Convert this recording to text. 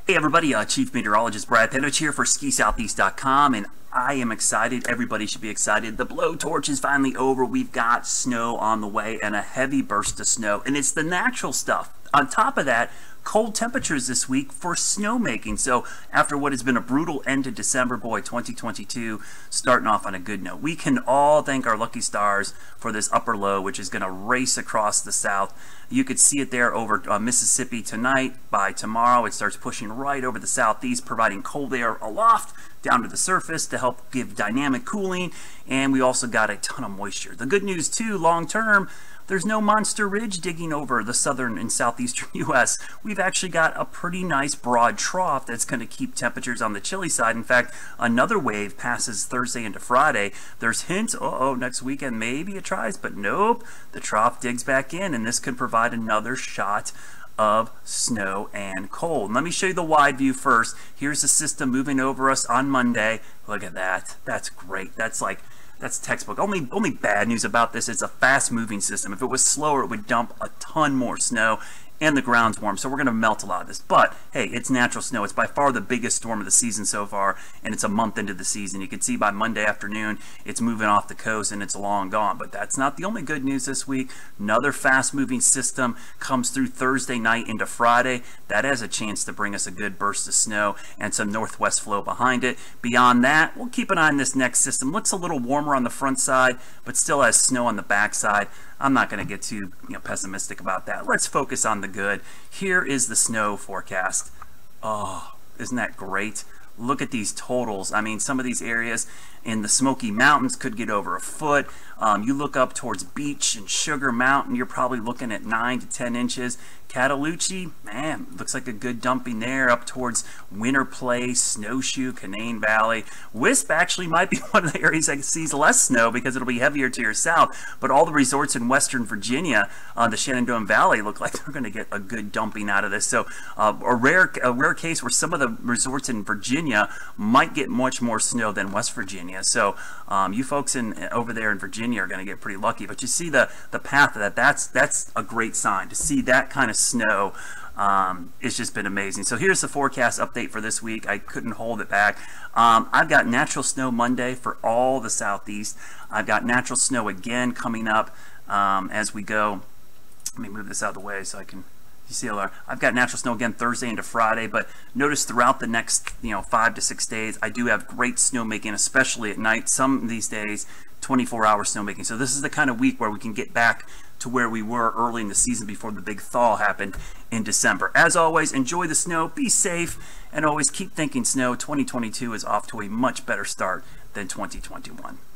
Hey everybody, Chief Meteorologist Brad Panovich here for SkiSoutheast.com, and I am excited. Everybody should be excited. The blowtorch is finally over. We've got snow on the way and a heavy burst of snow, and it's the natural stuff. On top of that, cold temperatures this week for snowmaking. So after what has been a brutal end to December, boy, 2022 starting off on a good note. We can all thank our lucky stars for this upper low, which is going to race across the south. You could see it there over Mississippi tonight. By tomorrow, it starts pushing right over the southeast, providing cold air aloft down to the surface to help give dynamic cooling. And we also got a ton of moisture. The good news too, long term, there's no monster ridge digging over the southern and southeastern U.S. We've actually got a pretty nice broad trough that's going to keep temperatures on the chilly side. In fact, another wave passes Thursday into Friday. There's hints, next weekend maybe it tries, but nope, the trough digs back in, and this could provide another shot of snow and cold. Let me show you the wide view first. Here's the system moving over us on Monday. Look at that. That's great. That's textbook. Only bad news about this, it's a fast moving system. If it was slower, it would dump a ton more snow, and the ground's warm, so we're going to melt a lot of this. But hey, it's natural snow. It's by far the biggest storm of the season so far, and it's a month into the season. You can see by Monday afternoon it's moving off the coast and it's long gone. But that's not the only good news this week. Another fast moving system comes through Thursday night into Friday. That has a chance to bring us a good burst of snow and some northwest flow behind it. Beyond that, we'll keep an eye on this next system. Looks a little warmer on the front side, but still has snow on the back side. I'm not going to get too pessimistic about that. Let's focus on the good. Here is the snow forecast. Oh, isn't that great? Look at these totals. I mean, some of these areas in the Smoky Mountains could get over a foot. You look up towards Beach and Sugar Mountain, you're probably looking at 9 to 10 inches. Cataloochee, man, looks like a good dumping there. Up towards Winter Place, Snowshoe, Canaan Valley. Wisp actually might be one of the areas that sees less snow because it'll be heavier to your south. But all the resorts in western Virginia, the Shenandoah Valley, look like they're going to get a good dumping out of this. So a rare case where some of the resorts in Virginia might get much more snow than West Virginia. So you folks over there in Virginia are going to get pretty lucky. But you see the path of that. That's a great sign to see that kind of snow. It's just been amazing. So here's the forecast update for this week. I couldn't hold it back. I've got natural snow Monday for all the southeast. I've got natural snow again coming up as we go. Let me move this out of the way so I can. You see, I've got natural snow again Thursday into Friday, but notice throughout the next 5 to 6 days, I do have great snowmaking, especially at night. Some of these days, 24-hour snowmaking. So this is the kind of week where we can get back to where we were early in the season before the big thaw happened in December. As always, enjoy the snow, be safe, and always keep thinking snow. 2022 is off to a much better start than 2021.